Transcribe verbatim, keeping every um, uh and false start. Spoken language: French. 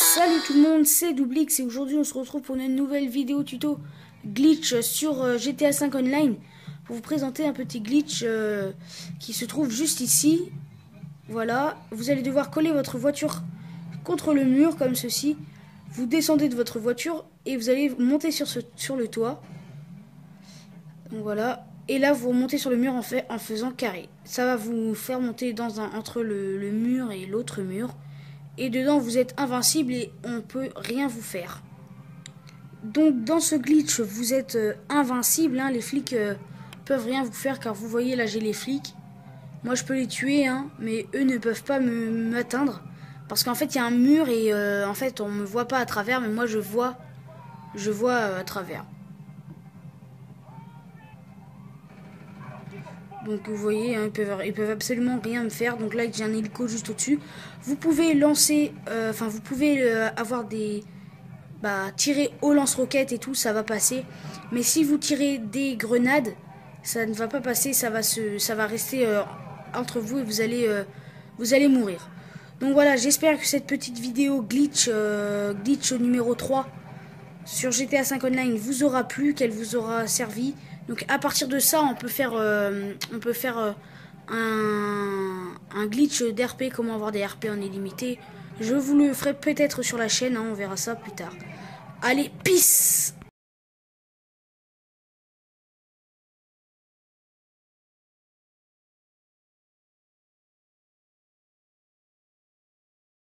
Salut tout le monde, c'est Doublix et aujourd'hui on se retrouve pour une nouvelle vidéo tuto glitch sur euh, G T A cinq Online pour vous présenter un petit glitch euh, qui se trouve juste ici. Voilà, vous allez devoir coller votre voiture contre le mur comme ceci. Vous descendez de votre voiture et vous allez monter sur, ce, sur le toit. Donc voilà, et là vous remontez sur le mur en, fait, en faisant carré. Ça va vous faire monter dans un, entre le, le mur et l'autre mur. Et dedans vous êtes invincible et on peut rien vous faire. Donc dans ce glitch vous êtes euh, invincible, hein, les flics euh, peuvent rien vous faire car vous voyez là j'ai les flics. Moi je peux les tuer, hein, mais eux ne peuvent pas m'atteindre parce qu'en fait il y a un mur et euh, en fait on me voit pas à travers, mais moi je vois, je vois euh, à travers. Donc vous voyez, hein, ils, peuvent, ils peuvent absolument rien me faire. Donc là j'ai un hélico juste au-dessus. Vous pouvez lancer, enfin euh, vous pouvez euh, avoir des, bah tirer au lance-roquettes et tout, ça va passer. Mais si vous tirez des grenades, ça ne va pas passer, ça va se, ça va rester euh, entre vous et vous allez, euh, vous allez mourir. Donc voilà, j'espère que cette petite vidéo glitch, euh, glitch numéro trois sur G T A cinq Online vous aura plu, qu'elle vous aura servi. Donc à partir de ça, on peut faire, euh, on peut faire euh, un, un glitch d'R P, comment avoir des R P en illimité. Je vous le ferai peut-être sur la chaîne, hein, on verra ça plus tard. Allez, peace!